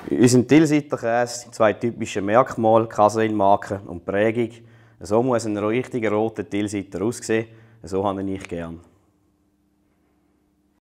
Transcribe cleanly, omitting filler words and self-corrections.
In unserem Tilsiter Käse sind zwei typische Merkmale, Casein-Marke und Prägung. So muss ein richtiger roter Tilsiter aussehen, so habe ich gern.